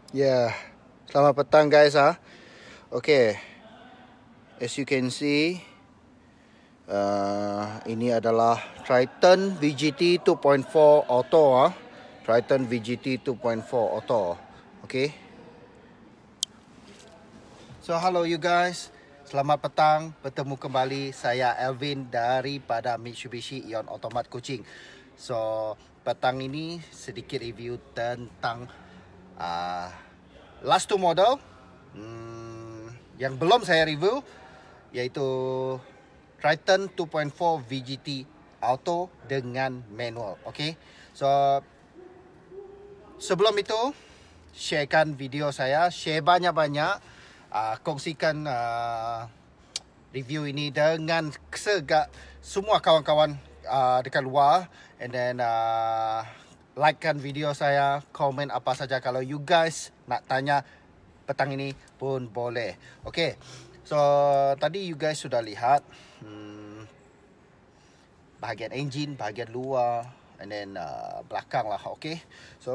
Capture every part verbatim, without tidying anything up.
Ya, yeah. Selamat petang guys ah. Okay, as you can see, uh, ini adalah Triton V G T two point four Auto ah. Triton V G T two point four Auto. Okay. So hello you guys. Selamat petang, bertemu kembali saya Elvin daripada Mitsubishi Eon Automat Kuching. So petang ini sedikit review tentang uh, last two model hmm, yang belum saya review, iaitu Triton two point four V G T Auto dengan manual. Okay, so sebelum itu sharekan video saya, share banyak-banyak. Uh, kongsikan uh, review ini dengan segala semua kawan-kawan uh, dekat luar, and then uh, likekan video saya, komen apa saja kalau you guys nak tanya petang ini pun boleh. Okay, so tadi you guys sudah lihat hmm, bahagian engine, bahagian luar, and then uh, belakang lah. Okay, so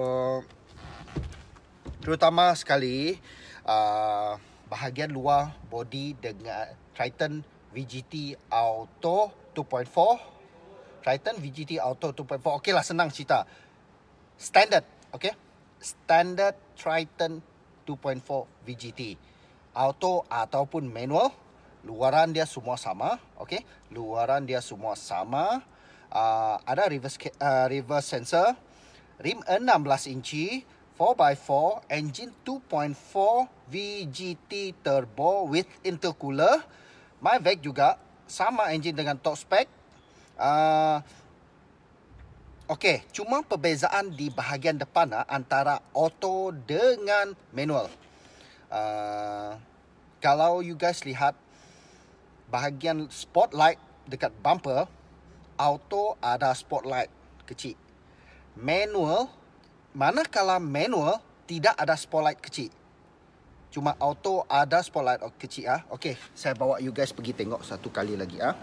terutama sekali uh, bahagian luar body dengan Triton V G T Auto two point four. Triton V G T Auto two point four. Okey lah, senang cerita. Standard, okey? Standard Triton two point four V G T Auto ataupun manual, luaran dia semua sama, okey? Luaran dia semua sama. Uh, ada reverse uh, reverse sensor, rim enam belas inci, four by four, engine two point four V G T turbo with intercooler. Mavic juga sama engine dengan top spec. Uh, Okey, cuma perbezaan di bahagian depan uh, antara auto dengan manual. Uh, kalau you guys lihat bahagian spotlight dekat bumper, auto ada spotlight kecil. Manual, manakala manual tidak ada spotlight kecil. Cuma auto ada spotlight kecil ah. Okey, saya bawa you guys pergi tengok satu kali lagi ah.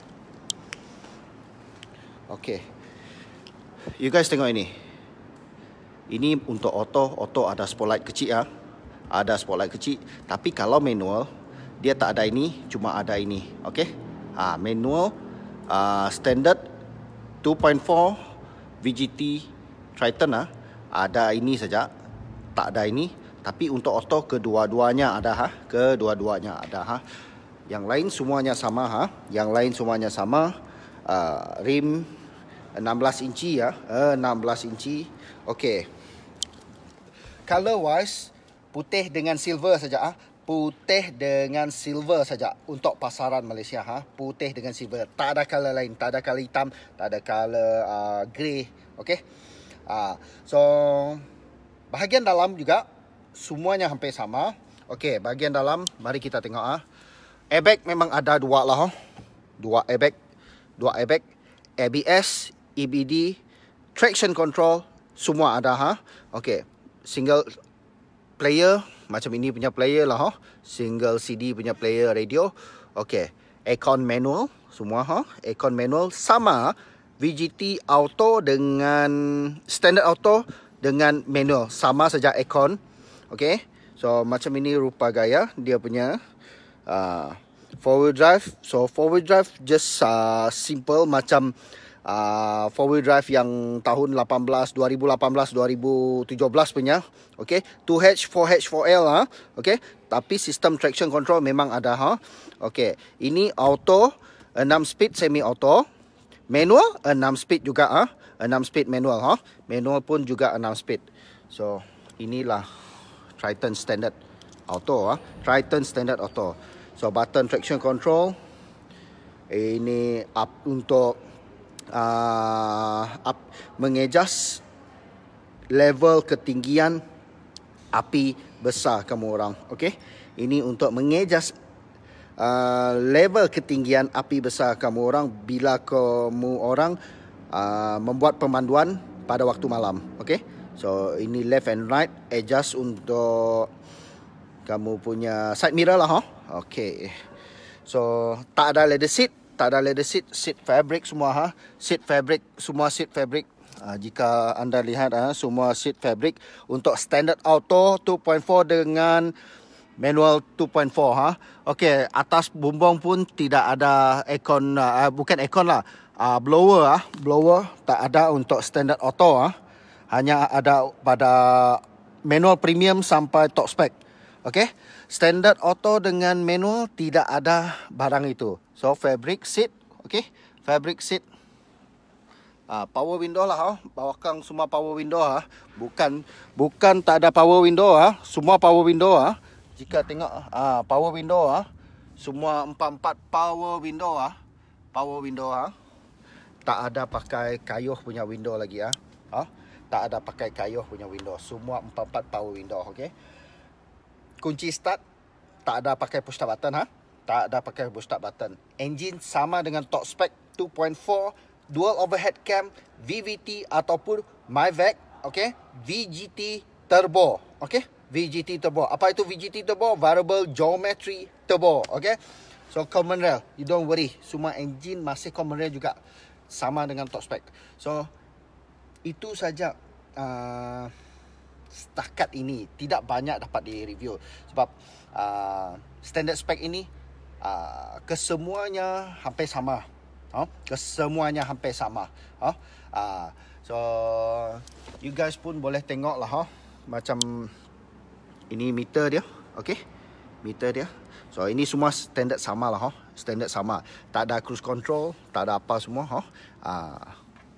Okey. You guys tengok ini. Ini untuk auto, auto ada spotlight kecil ah. Ada spotlight kecil, tapi kalau manual dia tak ada ini, cuma ada ini. Okey. Ah, manual uh, standard two point four V G T Triton ah, ada ini saja, tak ada ini. Tapi untuk auto kedua-duanya ada ha, kedua-duanya ada ha. Yang lain semuanya sama ha, yang lain semuanya sama. Uh, rim enam belas inci ya, enam belas inci. Okey. Color wise putih dengan silver saja ah. Putih dengan silver saja untuk pasaran Malaysia ha. Putih dengan silver, tak ada color lain, tak ada color hitam, tak ada color uh, grey. Okey. Uh, so bahagian dalam juga semuanya hampir sama. Okey, bahagian dalam mari kita tengok ah. Airbag memang ada dua lah. Oh. Dua airbag, dua airbag, A B S, E B D, traction control semua ada ha. Okey, single player macam ini punya player lah ha. Single C D punya player radio. Okey, aircon manual semua ha. Aircon manual sama V G T Auto dengan standard auto dengan manual sama saja aircon. Okay, so macam ini rupa gaya dia punya uh, four wheel drive. So four wheel drive just uh, simple macam uh, four wheel drive yang tahun lapan belas, dua ribu lapan belas, dua ribu tujuh belas punya. Okay, two H, four H, four L ha. Okay, tapi sistem traction control memang ada ha. Okay, ini auto enam speed semi auto, manual enam speed juga ha. enam speed manual ha. Manual pun juga enam speed. So inilah Triton standard auto ah. Triton standard auto. So button traction control ini up untuk uh, up mengejas level ketinggian api besar kamu orang. Okey. Ini untuk mengejas uh, level ketinggian api besar kamu orang bila kamu orang uh, membuat pemanduan pada waktu malam. Okey. So ini left and right adjust untuk kamu punya side mirror lah ha. Okey. So tak ada leather seat, tak ada leather seat, seat fabric semua ha. Seat fabric, semua seat fabric Uh, jika anda lihat uh, semua seat fabric untuk standard auto two point four dengan manual two point four ha. Okey, atas bumbung pun tidak ada aircon, uh, bukan aircon lah. Uh, blower ah, blower tak ada untuk standard auto ah. Hanya ada pada manual premium sampai top spec. Okey. Standard auto dengan manual tidak ada barang itu. So fabric seat, okey. Fabric seat. Uh, power window lah ha. Belakang semua power window ha. Bukan bukan tak ada power window ha. Semua power window ha. Jika tengok ah power window ah, semua empat-empat power window ah, power window ah. Tak ada pakai kayuh punya window lagi ah. Ah, tak ada pakai kayuh punya window. Semua empat-empat power window, okey. Kunci start tak ada pakai push start button ha. Tak ada pakai push start button. Engine sama dengan top spec two point four, dual overhead cam, V V T ataupun MyVac, okey. V G T turbo, okey. V G T turbo. Apa itu V G T turbo? Variable geometry turbo. Okay. So common rail. You don't worry. Semua engine masih common rail juga. Sama dengan top spec. So itu saja uh, setakat ini. Tidak banyak dapat di review. Sebab uh, standard spec ini uh, kesemuanya hampir sama. Oh, kesemuanya hampir sama. Oh, uh, so you guys pun boleh tengok lah. Oh, macam ini meter dia, okey. Meter dia. So ini semua standard sama lah, ha. Standard sama. Tak ada cruise control, tak ada apa semua, ha. Ah.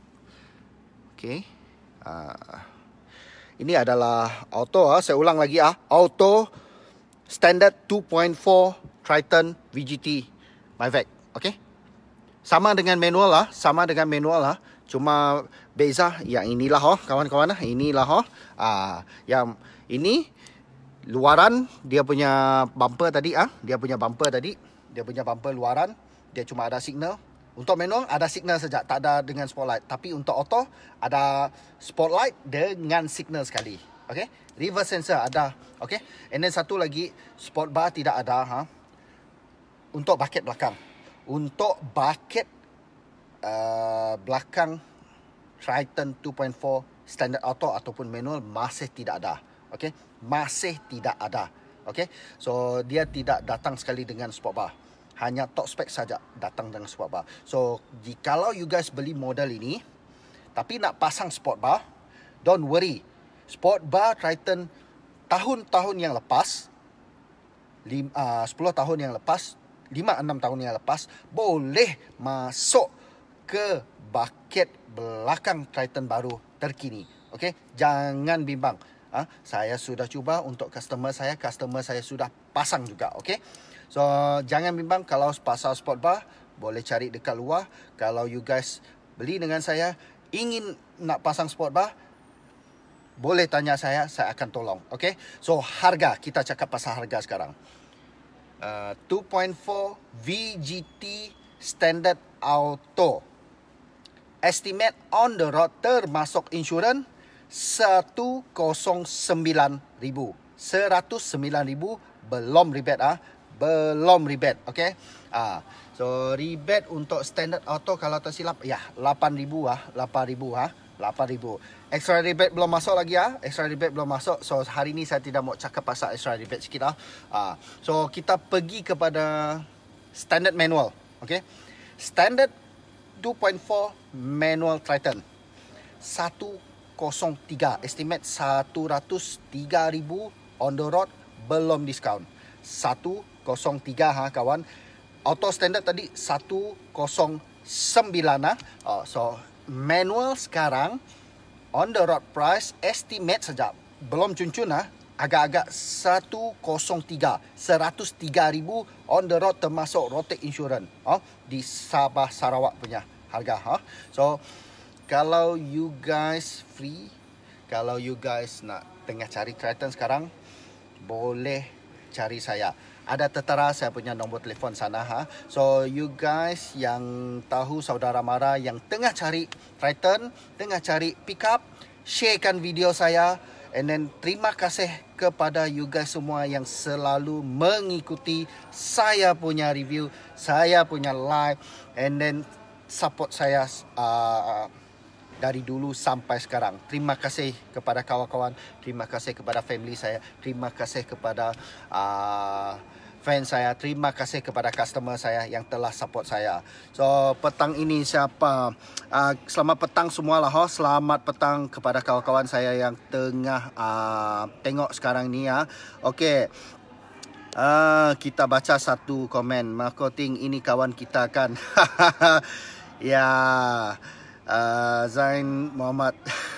Okey. Ah. Ini adalah auto, ha. Saya ulang lagi ah. Auto standard two point four Triton V G T MyVac, okey. Sama dengan manual lah, sama dengan manual lah. Cuma beza yang inilah, ha, kawan-kawan lah. Inilah, ha. Ah, yang ini luaran dia punya bumper tadi ah, dia punya bumper tadi, dia punya bumper luaran, dia cuma ada signal. Untuk manual ada signal saja, tak ada dengan spotlight. Tapi untuk auto ada spotlight dengan signal sekali. Okey, reverse sensor ada. Okey, and then satu lagi sport bar tidak ada ha. Untuk bucket belakang, untuk bucket uh, belakang Triton two point four standard auto ataupun manual masih tidak ada. Okey, masih tidak ada. Okey, so dia tidak datang sekali dengan sport bar. Hanya top spec saja datang dengan sport bar. So jikalau you guys beli model ini tapi nak pasang sport bar, don't worry. Sport bar Triton tahun-tahun yang lepas, sepuluh tahun yang lepas, lima enam tahun yang lepas, boleh masuk ke bucket belakang Triton baru terkini. Okey, jangan bimbang. Ha, saya sudah cuba untuk customer saya, customer saya sudah pasang juga, okey. So jangan bimbang kalau pasal sport bar, boleh cari dekat luar. Kalau you guys beli dengan saya, ingin nak pasang sport bar, boleh tanya saya, saya akan tolong, okey. So harga, kita cakap pasal harga sekarang. Uh, two point four V G T standard auto. Estimate on the road termasuk insurans seratus sembilan ribu. seratus sembilan ribu belum rebate ah. Belum rebate, okey. Ah, so rebate untuk standard auto kalau tak silap ya lapan ribu ah, lapan ribu ah, lapan ribu. Extra rebate belum masuk lagi ah. Extra rebate belum masuk. So hari ni saya tidak mau cakap pasal extra rebate sikit ah. Ah, so kita pergi kepada standard manual, okey. Standard two point four manual Triton. seratus tiga, estimate seratus tiga ribu on the road belum diskaun. seratus tiga ha kawan. Auto standard tadi seratus sembilan ha. Oh, so manual sekarang on the road price estimate saja belum cun-cun ha. Agak-agak seratus tiga, seratus tiga ribu on the road termasuk rotate insurance. Oh, di Sabah Sarawak punya harga ha. So kalau you guys free, kalau you guys nak tengah cari Triton sekarang, boleh cari saya. Ada tertera saya punya nombor telefon sana ha. So you guys yang tahu saudara mara yang tengah cari Triton, tengah cari pickup, sharekan video saya. And then terima kasih kepada you guys semua yang selalu mengikuti saya punya review, saya punya live, and then support saya uh, dari dulu sampai sekarang. Terima kasih kepada kawan-kawan, terima kasih kepada family saya, terima kasih kepada uh, fans saya, terima kasih kepada customer saya yang telah support saya. So petang ini siapa uh, selamat petang semualah, ho. Selamat petang kepada kawan-kawan saya yang tengah uh, tengok sekarang ni ya. Okey. Uh, kita baca satu komen. Marketing ini kawan kita kan. Ya, uh, Zain Muhammad.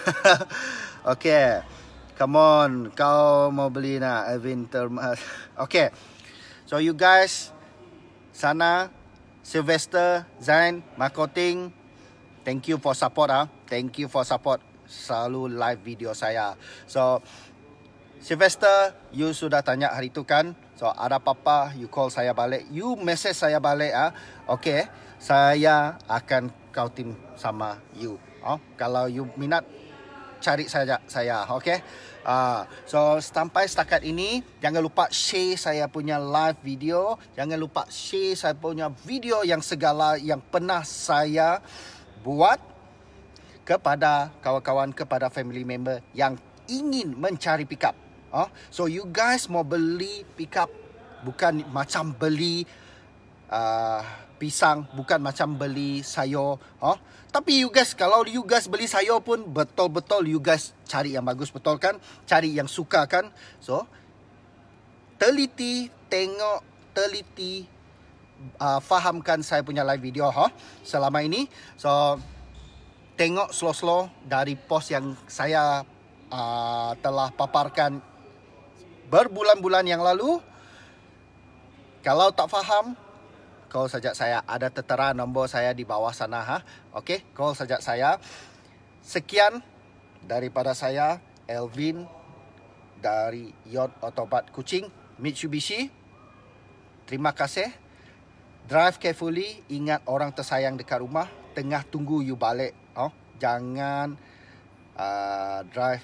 Okay, come on, kau mau beli nak Evin Termas. Okay, so you guys sana, Sylvester, Zain, Marketing, thank you for support ah. Thank you for support selalu live video saya. So Sylvester, you sudah tanya hari tu kan. So ada apa-apa, you call saya balik, you message saya balik ah. Okay, saya akan kau tim sama you. Oh, kalau you minat, cari saja saya. Okay. Uh, so sampai setakat ini, jangan lupa share saya punya live video. Jangan lupa share saya punya video yang segala yang pernah saya buat kepada kawan-kawan, kepada family member yang ingin mencari pickup. Oh, so you guys mau beli pickup bukan macam beli uh, pisang, bukan macam beli sayur. Oh, tapi you guys kalau you guys beli sayur pun betul-betul you guys cari yang bagus, betul kan? Cari yang suka kan? So teliti, tengok, teliti, uh, fahamkan saya punya live video ha selama ini. So tengok slow-slow dari post yang saya uh, telah paparkan berbulan-bulan yang lalu. Kalau tak faham, call saja saya. Ada tertera nombor saya di bawah sana ha. Okey, call saja saya. Sekian daripada saya, Elvin dari Yacht Autobart Kuching, Mitsubishi. Terima kasih. Drive carefully. Ingat orang tersayang dekat rumah. Tengah tunggu you balik. Oh, jangan uh, drive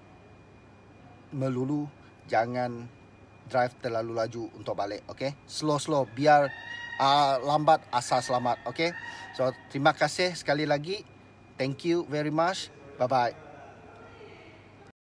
melulu. Jangan drive terlalu laju untuk balik. Okay, slow-slow. Biar uh, lambat asal selamat. Okay, so terima kasih sekali lagi. Thank you very much. Bye-bye.